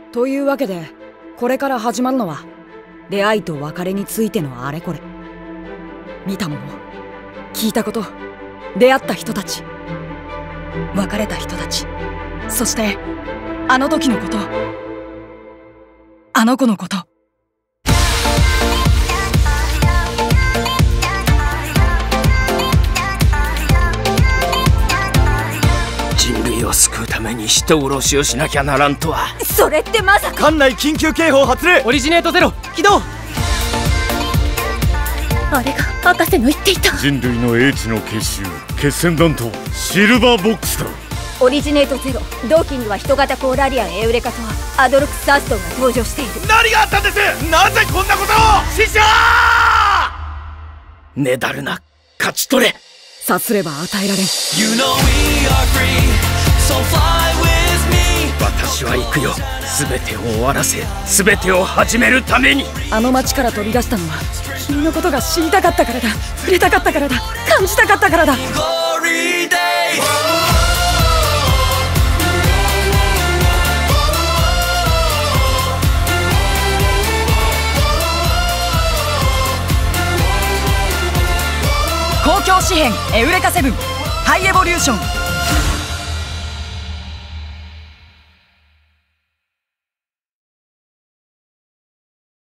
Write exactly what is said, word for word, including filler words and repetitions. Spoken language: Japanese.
というわけでこれから始まるのは出会いと別れについてのあれこれ。見たもの、聞いたこと、出会った人たち、別れた人たち、そしてあの時のこと、あの子のこと。 人類を救うために人殺しをしなきゃならんとは。 それってまさか。 艦内緊急警報発令。 オリジネートゼロ起動。 あれが博士の言っていた人類の英知の結集、決戦弾頭シルバーボックスだ。 オリジネートゼロ、同期には人型コーラリアンエウレカとアドルクスアストンが登場している。 何があったんです？なぜこんなことを？師匠！ ねだるな、勝ち取れ。 さすれば与えられん。 私は行くよ。全てを終わらせ、全てを始めるために。 あの街から飛び出したのは君のことが知りたかったからだ、触れたかったからだ、感じたかったからだ。公共紙幣エウレカセブンハイエボリューション